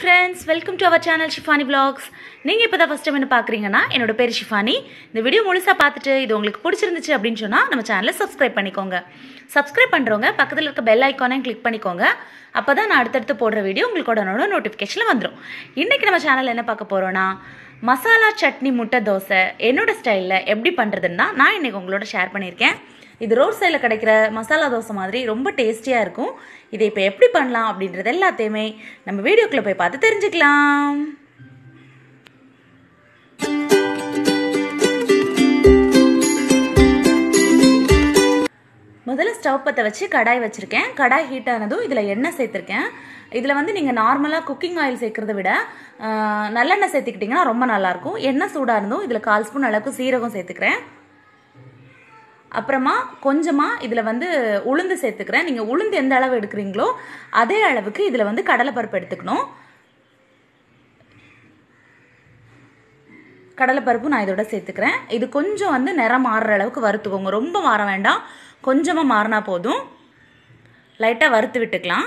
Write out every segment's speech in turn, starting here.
friends, welcome to our channel Shifani Vlogs. நீங்க இப்போதான் first time என்ன பார்க்கறீங்கனா என்னோட பேர் ஷிஃபானி. இந்த வீடியோ முழுசா பார்த்துட்டு இது உங்களுக்கு பிடிச்சிருந்துச்சு அப்படினு சொன்னா நம்ம சேனலை Subscribe பண்ணிக்கோங்க. Subscribe பண்றவங்க பக்கத்துல இருக்க பெல் ஐகானையும் கிளிக் பண்ணிக்கோங்க. அப்பதான் நான் அடுத்தடுத்து போடுற வீடியோ உங்களுக்கு உடனே நோட்டிஃபிகேஷன்ல வந்துரும். இன்னைக்கு நம்ம சேனல்ல என்ன பார்க்க போறோம்னா மசாலா சட்னி முட்டை தோசை என்னோட ஸ்டைல்ல எப்படி பண்றதுன்னா நான் இன்னைக்கு உங்களோட ஷேர் பண்ணியிருக்கேன். இது ரோட் சைடில் கிடைக்கிற மசாலா தோசை மாதிரி ரொம்ப டேஸ்டியாக இருக்கும். இதை இப்போ எப்படி பண்ணலாம் அப்படின்றது எல்லாத்தையுமே நம்ம வீடியோக்குள்ளே போய் பார்த்து தெரிஞ்சுக்கலாம். முதல்ல ஸ்டவ் பற்ற வச்சு கடாய் வச்சுருக்கேன். கடாய் ஹீட் ஆனதும் இதில் எண்ணெய் சேர்த்துருக்கேன். இதில் வந்து நீங்கள் நார்மலாக குக்கிங் ஆயில் சேர்க்குறத விட நல்லெண்ணெய் சேர்த்துக்கிட்டிங்கன்னா ரொம்ப நல்லாயிருக்கும். எண்ணெய் சூடாக இருந்தும் இதில் 1/4 ஸ்பூன் அளவுக்கு சீரகம் சேர்த்துக்கிறேன். அப்புறமா கொஞ்சமாக இதில் வந்து உளுந்து சேர்த்துக்கிறேன். நீங்கள் உளுந்து எந்த அளவு எடுக்கிறீங்களோ அதே அளவுக்கு இதில் வந்து கடலைப்பருப்பு எடுத்துக்கணும். கடலைப்பருப்பு நான் இதோட சேர்த்துக்கிறேன். இது கொஞ்சம் வந்து நிறம் மாறுற அளவுக்கு வறுத்துக்கோங்க. ரொம்ப மாற வேண்டாம், கொஞ்சமாக மாறினா போதும். லைட்டாக வறுத்து விட்டுக்கலாம்.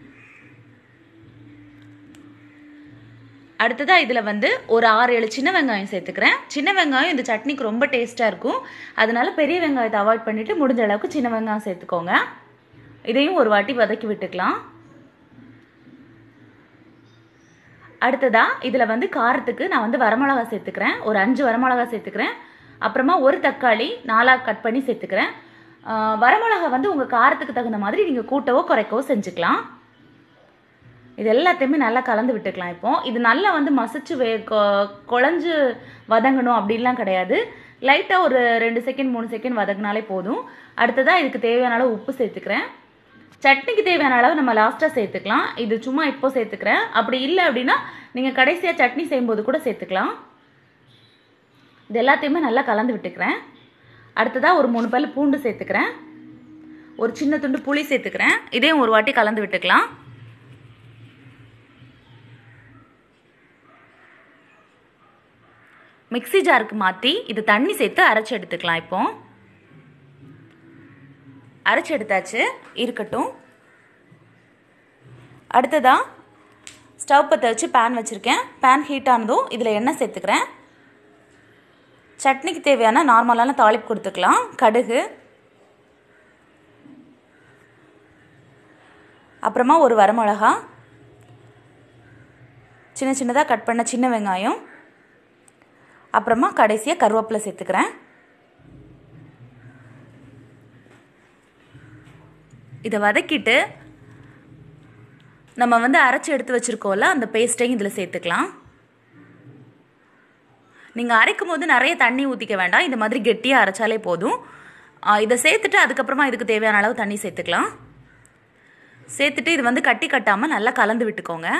அடுத்ததாக இதில் வந்து ஒரு 6-7 சின்ன வெங்காயம் சேர்த்துக்கிறேன். சின்ன வெங்காயம் இந்த சட்னிக்கு ரொம்ப டேஸ்ட்டாக இருக்கும். அதனால பெரிய வெங்காயத்தை அவாய்ட் பண்ணிவிட்டு முடிஞ்ச அளவுக்கு சின்ன வெங்காயம் சேர்த்துக்கோங்க. இதையும் ஒரு வாட்டி வதக்கி விட்டுக்கலாம். அடுத்ததாக இதில் வந்து காரத்துக்கு நான் வந்து வரமிளகா சேர்த்துக்கிறேன். ஒரு 5 வரமிளகா சேர்த்துக்கிறேன். அப்புறமா ஒரு தக்காளி 4ஆக கட் பண்ணி சேர்த்துக்கிறேன். வரமிளகா வந்து உங்கள் காரத்துக்கு தகுந்த மாதிரி நீங்கள் கூட்டவோ குறைக்கவோ செஞ்சுக்கலாம். இது எல்லாத்தையுமே நல்லா கலந்து விட்டுக்கலாம். இப்போ இது நல்லா வந்து மசிச்சு குழஞ்சு வதங்கணும் அப்படின்லாம் கிடையாது. லைட்டாக ஒரு 2 செகண்ட் 3 செகண்ட் வதங்கினாலே போதும். அடுத்ததாக இதுக்கு தேவையான அளவு உப்பு சேர்த்துக்கிறேன். சட்னிக்கு தேவையான அளவு நம்ம லாஸ்ட்டாக சேர்த்துக்கலாம். இது சும்மா இப்போ சேர்த்துக்கிறேன். அப்படி இல்லை அப்படின்னா நீங்கள் கடைசியாக சட்னி செய்யும்போது கூட சேர்த்துக்கலாம். இது எல்லாத்தையுமே நல்லா கலந்து விட்டுக்கிறேன். அடுத்ததாக ஒரு 3 பல் பூண்டு சேர்த்துக்கிறேன். ஒரு சின்ன துண்டு புளி சேர்த்துக்கிறேன். இதையும் ஒரு வாட்டி கலந்து விட்டுக்கலாம். மிக்ஸி ஜாருக்கு மாற்றி இது தண்ணி சேர்த்து அரைச்சி எடுத்துக்கலாம். இப்போ அரைச்சி எடுத்தாச்சு, இருக்கட்டும். அடுத்ததாக ஸ்டவ் பற்ற வச்சு பேன் வச்சுருக்கேன். பேன் ஹீட் ஆனதும் இதில் எண்ணெய் சேர்த்துக்கிறேன். சட்னிக்கு தேவையான நார்மலான தாளிப்பு கொடுத்துக்கலாம். கடுகு, அப்புறமா ஒரு வரமிளகா, சின்ன சின்னதாக கட் பண்ண சின்ன வெங்காயம், அப்புறமா கடைசியாக கருவேப்பிலை சேர்த்துக்கிறேன். இதை வதக்கிட்டு நம்ம வந்து அரைச்சி எடுத்து வச்சுருக்கோம்ல அந்த பேஸ்ட்டையும் இதில் சேர்த்துக்கலாம். நீங்கள் அரைக்கும் போது நிறைய தண்ணி ஊற்றிக்க வேண்டாம். இந்த மாதிரி கெட்டியாக அரைச்சாலே போதும். இதை சேர்த்துட்டு அதுக்கப்புறமா இதுக்கு தேவையான அளவு தண்ணி சேர்த்துக்கலாம். சேர்த்துட்டு இது வந்து கட்டி கட்டாமல் நல்லா கலந்து விட்டுக்கோங்க.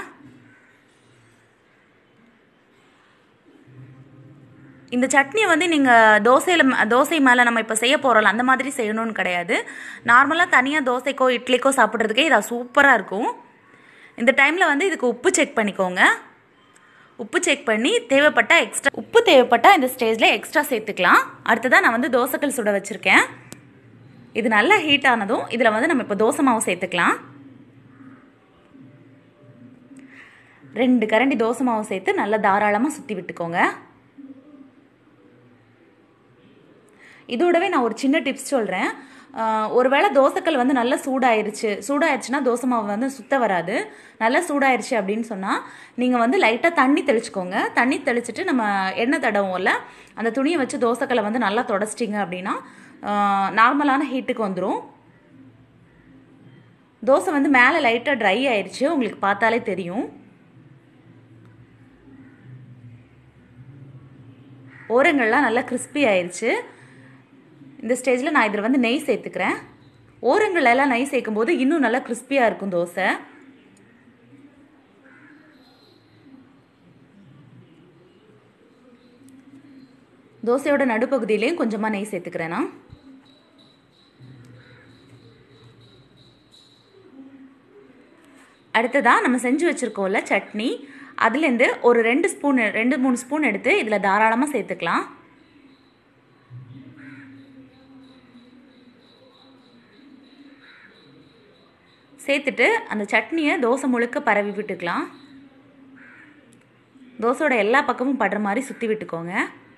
இந்த சட்னியை வந்து நீங்கள் தோசை மேலே நம்ம இப்போ செய்ய போகிறோம்ல அந்த மாதிரி செய்யணும்னு கிடையாது. நார்மலாக தனியாக தோசைக்கோ இட்லிக்கோ சாப்பிட்றதுக்கே இது சூப்பராக இருக்கும். இந்த டைமில் வந்து இதுக்கு உப்பு செக் பண்ணிக்கோங்க. உப்பு செக் பண்ணி உப்பு தேவைப்பட்டால் இந்த ஸ்டேஜில் எக்ஸ்ட்ரா சேர்த்துக்கலாம். அடுத்ததாக நான் வந்து தோசைக்கல் சுட வச்சுருக்கேன். இது நல்லா ஹீட் ஆனதும் இதில் வந்து நம்ம இப்போ தோசை மாவு சேர்த்துக்கலாம். 2 கரண்டி தோசை மாவு சேர்த்து நல்லா தாராளமாக சுற்றி விட்டுக்கோங்க. இதோடவே நான் ஒரு சின்ன டிப்ஸ் சொல்கிறேன். ஒருவேளை தோசைக்கல் வந்து நல்லா சூடாயிருச்சுன்னா தோசை மாவு வந்து சுத்த வராது. நல்லா சூடாயிருச்சு அப்படின்னு சொன்னால் நீங்கள் வந்து லைட்டாக தண்ணி தெளிச்சுக்கோங்க. தண்ணி தெளிச்சுட்டு நம்ம எண்ணெய் தடவும்ல அந்த துணியை வச்சு தோசைக்கல்லை வந்து நல்லா தொடச்சிட்டிங்க அப்படின்னா நார்மலான ஹீட்டுக்கு வந்துடும். தோசை வந்து மேலே லைட்டாக ட்ரை ஆயிடுச்சு, உங்களுக்கு பார்த்தாலே தெரியும். ஓரங்கள்லாம் நல்லா கிறிஸ்பி ஆயிடுச்சு. இந்த ஸ்டேஜில் நான் இதில் வந்து நெய் சேர்த்துக்கிறேன். ஓரங்களெல்லாம் நெய் சேர்க்கும் போது இன்னும் நல்லா கிறிஸ்பியாக இருக்கும் தோசை. தோசையோட நடுப்பகுதியிலையும் கொஞ்சமாக நெய் சேர்த்துக்கிறேன்னா. அடுத்ததாக நம்ம செஞ்சு வச்சுருக்கோம்ல சட்னி, அதுலேருந்து ஒரு 2-3 ஸ்பூன் எடுத்து இதில் தாராளமாக சேர்த்துக்கலாம். சேர்த்துட்டு அந்த சட்னியை தோசை முழுக்க பரவி விட்டுக்கலாம். தோசையோட எல்லா பக்கமும் படுற மாதிரி சுற்றி விட்டுக்கோங்க.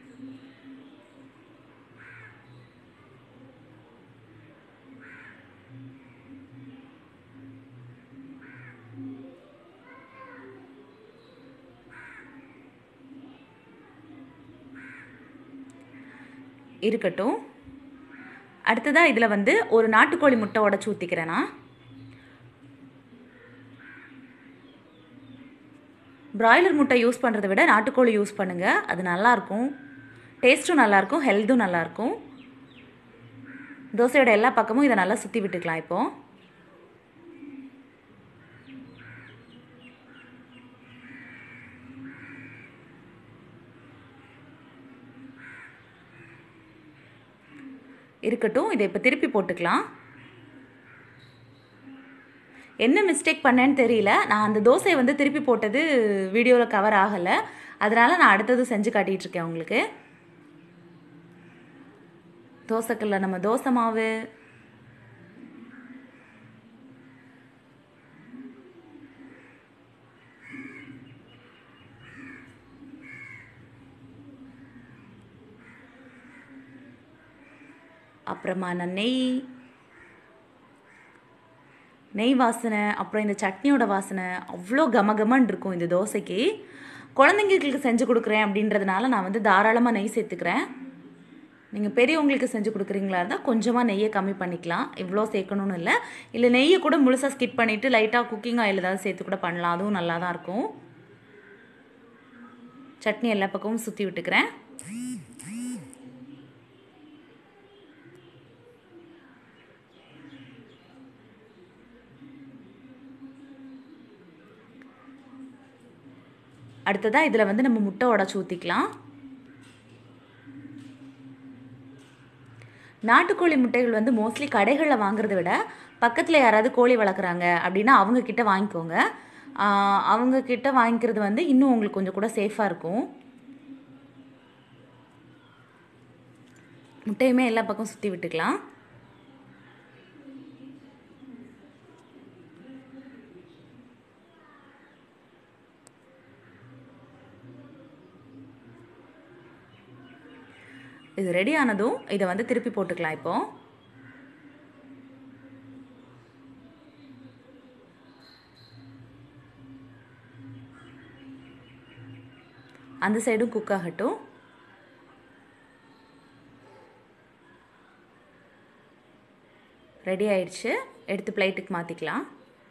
இருக்கட்டும். அடுத்ததாக இதில் வந்து ஒரு நாட்டுக்கோழி முட்டை உடைச்சி ஊற்றிக்கிறேன்னா. பிராய்லர் முட்டை யூஸ் பண்ணுறதை விட நாட்டுக்கோழி யூஸ் பண்ணுங்கள். அது நல்லாயிருக்கும், டேஸ்ட்டும் நல்லாயிருக்கும், ஹெல்த்தும் நல்லாயிருக்கும். தோசையோட எல்லா பக்கமும் இதை நல்லா சுற்றி விட்டுக்கலாம். இப்போது இருக்கட்டும். இதை இப்போ திருப்பி போட்டுக்கலாம். என்ன மிஸ்டேக் பண்ணேன்னு தெரியல. நான் அந்த தோசையை வந்து திருப்பி போட்டது வீடியோவில் கவர் ஆகலை. அதனால் நான் அடுத்தது செஞ்சு காட்டிகிட்ருக்கேன் உங்களுக்கு. தோசைக்கல்ல நம்ம தோசை மாவு, அப்புறமா நான் நெய் வாசனை, அப்புறம் இந்த சட்னியோட வாசனை அவ்வளோ கமகமன்னு இருக்கும் இந்த தோசைக்கு. குழந்தைங்களுக்கு செஞ்சு கொடுக்குறேன் அப்படின்றதுனால நான் வந்து தாராளமாக நெய் சேர்த்துக்கிறேன். நீங்கள் பெரியவங்களுக்கு செஞ்சு கொடுக்குறீங்களா இருந்தால் கொஞ்சமாக நெய்யை கம்மி பண்ணிக்கலாம். இவ்வளோ சேர்க்கணும்னு இல்லை. இல்லை நெய்யை கூட முழுசாக ஸ்கிப் பண்ணிவிட்டு லைட்டாக குக்கிங் ஆயில் ஏதாவது சேர்த்து கூட பண்ணலாம். அதுவும் நல்லா தான் இருக்கும். சட்னி எல்லா பக்கமும் சுற்றி விட்டுக்கிறேன். அடுத்ததாக இதில் வந்து நம்ம முட்டை உடைச்சி ஊற்றிக்கலாம். நாட்டுக்கோழி முட்டைகள் வந்து மோஸ்ட்லி கடைகளில் வாங்குறத விட பக்கத்தில் யாராவது கோழி வளர்க்குறாங்க அப்படின்னா அவங்கக்கிட்ட வாங்கிக்கோங்க. அவங்கக்கிட்ட வாங்கிக்கிறது வந்து இன்னும் உங்களுக்கு கொஞ்சம் கூட சேஃபாக இருக்கும். முட்டையுமே எல்லா பக்கம் சுற்றி விட்டுக்கலாம். இது ரெடி ஆனதும் இதை வந்து திருப்பி போட்டுக்கலாம். இப்போ அந்த சைடும் குக் ஆகட்டும். ரெடி ஆயிடுச்சு. எடுத்து பிளேட்டுக்கு மாற்றிக்கலாம்.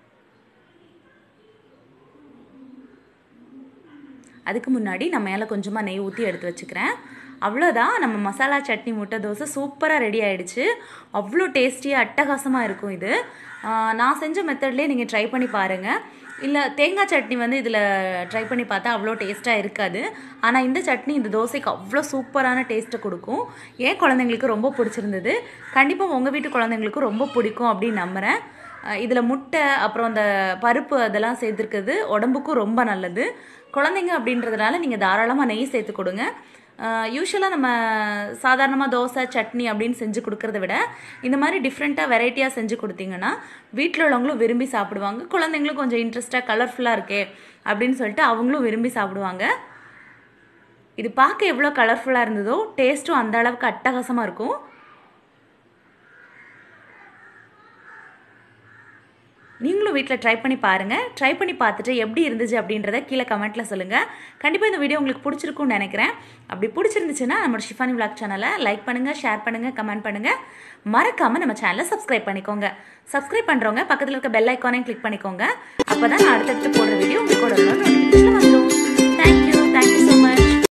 அதுக்கு முன்னாடி நான் மேலே கொஞ்சமாக நெய் ஊற்றி எடுத்து வச்சுக்கிறேன். அவ்வளோதான், நம்ம மசாலா சட்னி முட்டை தோசை சூப்பராக ரெடி ஆகிடுச்சு. அவ்வளோ டேஸ்டியாக அட்டகாசமாக இருக்கும் இது. நான் செஞ்ச மெத்தட்லேயே நீங்கள் ட்ரை பண்ணி பாருங்கள். இல்லை தேங்காய் சட்னி வந்து இதில் ட்ரை பண்ணி பார்த்தா அவ்வளோ டேஸ்ட்டாக இருக்காது. ஆனால் இந்த சட்னி இந்த தோசைக்கு அவ்வளோ சூப்பரான டேஸ்ட்டை கொடுக்கும். ஏன் குழந்தைங்களுக்கு ரொம்ப பிடிச்சிருந்தது. கண்டிப்பாக உங்கள் வீட்டு குழந்தைங்களுக்கும் ரொம்ப பிடிக்கும் அப்படின்னு நம்புகிறேன். இதில் முட்டை அப்புறம் அந்த பருப்பு அதெல்லாம் சேர்த்துருக்குது உடம்புக்கும் ரொம்ப நல்லது. குழந்தைங்க அப்படின்றதுனால நீங்கள் தாராளமாக நெய் சேர்த்து கொடுங்க. யூஸ்வலாக நம்ம சாதாரணமாக தோசை சட்னி அப்படின்னு செஞ்சு கொடுக்குறத விட இந்த மாதிரி டிஃப்ரெண்ட்டாக வெரைட்டியாக செஞ்சு கொடுத்தீங்கன்னா வீட்டில் உள்ளவங்களும் விரும்பி சாப்பிடுவாங்க. குழந்தைங்களும் கொஞ்சம் இன்ட்ரெஸ்ட்டாக கலர்ஃபுல்லாக இருக்கே அப்படின்னு சொல்லிட்டு அவங்களும் விரும்பி சாப்பிடுவாங்க. இது பார்க்க எவ்வளோ கலர்ஃபுல்லாக இருந்ததோ டேஸ்ட்டும் அந்த அளவுக்கு அட்டகாசமாக இருக்கும். நீங்களும் வீட்டில் ட்ரை பண்ணி பாருங்கள். ட்ரை பண்ணி பார்த்துட்டு எப்படி இருந்துச்சு அப்படின்றத கீழே கமெண்ட்டில் சொல்லுங்கள். கண்டிப்பாக இந்த வீடியோ உங்களுக்கு பிடிச்சிருக்கும்னு நினைக்கிறேன். அப்படி பிடிச்சிருந்துச்சுன்னா நம்மளோட ஷிஃபானி விலாக் சேனலை லைக் பண்ணுங்கள், ஷேர் பண்ணுங்கள், கமெண்ட் பண்ணுங்கள். மறக்காமல் நம்ம சேனலை சப்ஸ்கிரைப் பண்ணிக்கோங்க. சப்ஸ்கிரைப் பண்ணுறவங்க பக்கத்தில் இருக்க பெல் ஐக்கானையும் கிளிக் பண்ணிக்கோங்க. அப்போ தான் நான் அடுத்தடுத்து போடுற வீடியோ உங்களுக்கு நோட்டிஃபிகேஷன்